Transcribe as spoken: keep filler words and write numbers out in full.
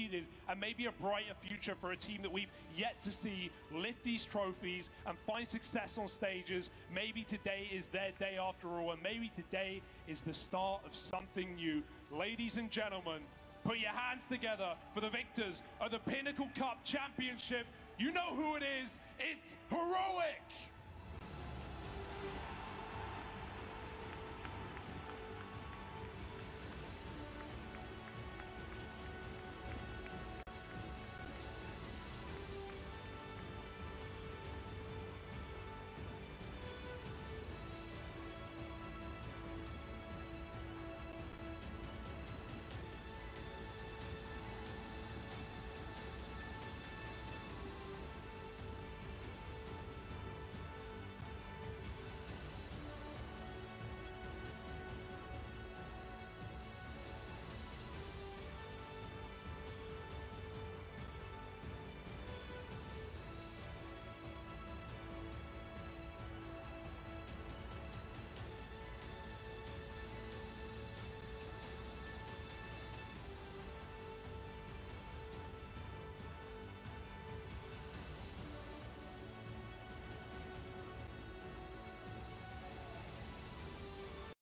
needed and maybe a brighter future for a team that we've yet to see lift these trophies and find success on stages. Maybe today is their day after all, and maybe today is the start of something new. Ladies and gentlemen, put your hands together for the victors of the Pinnacle Cup Championship. You know who it is. It's Heroic!